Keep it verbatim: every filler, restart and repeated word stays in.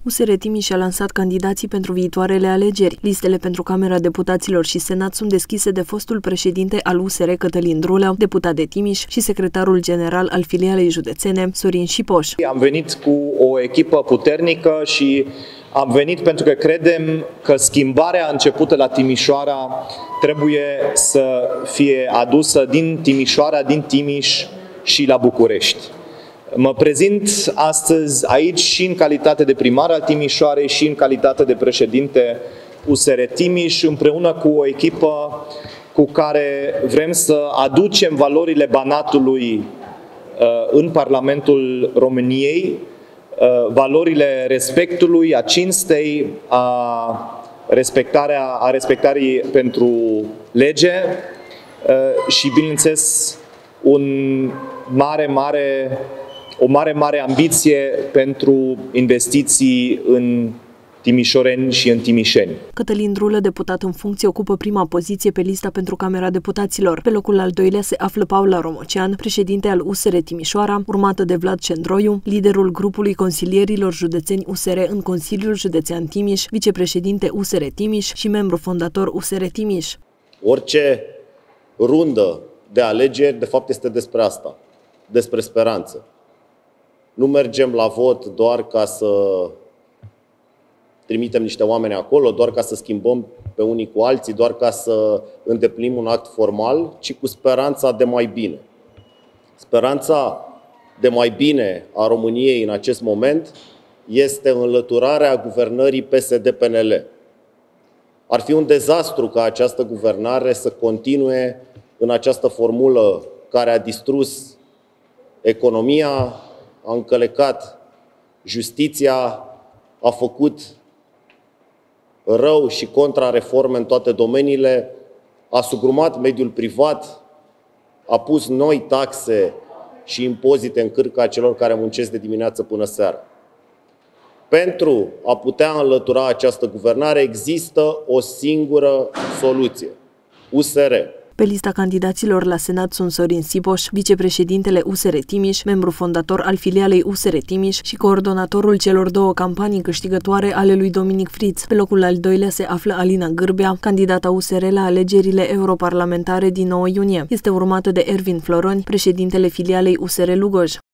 U S R Timiș a lansat candidații pentru viitoarele alegeri. Listele pentru Camera Deputaților și Senat sunt deschise de fostul președinte al U S R, Cătălin Drulă, deputat de Timiș, și secretarul general al filialei județene, Sorin Șipoș. Am venit cu o echipă puternică și am venit pentru că credem că schimbarea începută la Timișoara trebuie să fie adusă din Timișoara, din Timiș și la București. Mă prezint astăzi aici și în calitate de primar al Timișoarei și în calitate de președinte U S R Timiș, împreună cu o echipă cu care vrem să aducem valorile Banatului în Parlamentul României, valorile respectului, a cinstei, a, respectarea, a respectării pentru lege și, bineînțeles, un mare, mare, o mare, mare ambiție pentru investiții în timișoreni și în timișeni. Cătălin Drulă, deputat în funcție, ocupă prima poziție pe lista pentru Camera Deputaților. Pe locul al doilea se află Paula Romocean, președinte al U S R Timișoara, urmată de Vlad Cendroiu, liderul grupului consilierilor județeni U S R în Consiliul Județean Timiș, vicepreședinte U S R Timiș și membru fondator U S R Timiș. Orice rundă de alegeri, de fapt, este despre asta, despre speranță. Nu mergem la vot doar ca să trimitem niște oameni acolo, doar ca să schimbăm pe unii cu alții, doar ca să îndeplinim un act formal, ci cu speranța de mai bine. Speranța de mai bine a României în acest moment este înlăturarea guvernării P S D P N L. Ar fi un dezastru ca această guvernare să continue în această formulă care a distrus economia, a încălecat justiția, a făcut rău și contrareforme în toate domeniile, a sugrumat mediul privat, a pus noi taxe și impozite în cârca celor care muncesc de dimineață până seara. Pentru a putea înlătura această guvernare există o singură soluție: U S R. Pe lista candidaților la Senat sunt Sorin Șipoș, vicepreședintele U S R Timiș, membru fondator al filialei U S R Timiș și coordonatorul celor două campanii câștigătoare ale lui Dominic Friț. Pe locul al doilea se află Alina Gârbea, candidata U S R la alegerile europarlamentare din nouă iunie. Este urmată de Ervin Floroni, președintele filialei U S R Lugoj.